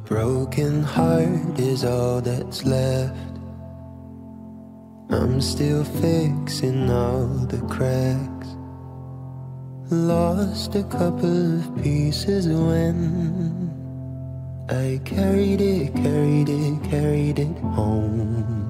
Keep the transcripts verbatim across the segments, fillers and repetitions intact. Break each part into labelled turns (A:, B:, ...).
A: broken heart is all that's left. I'm still fixing all the cracks. Lost a couple of pieces when I carried it, carried it, carried it home.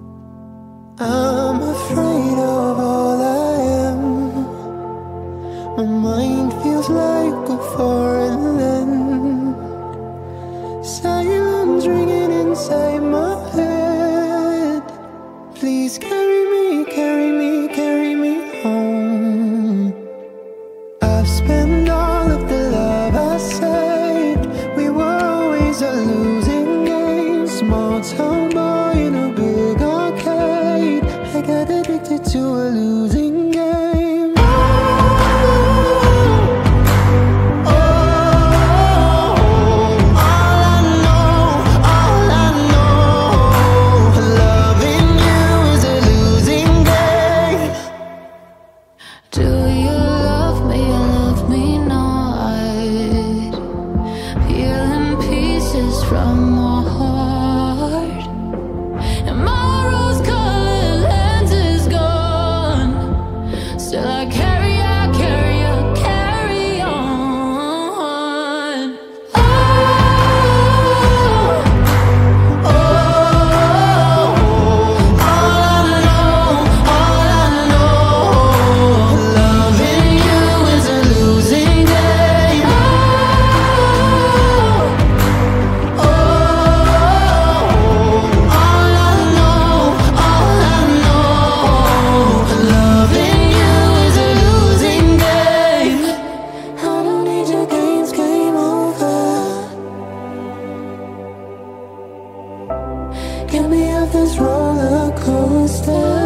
A: I'm afraid of all I am. My mind feels like a foreign land. Silence ringing inside my head. Please carry me, carry me, carry me home. I've spent all of the love I saved. We were always a losing game. Small town boy in a big arcade. I got addicted to a losing game.
B: From my heart, and my rose-colored lens is gone. Still I carry, I carry, I carry on. Oh, oh, all I know, all I know, loving you is a losing game. Get me off this roller coaster.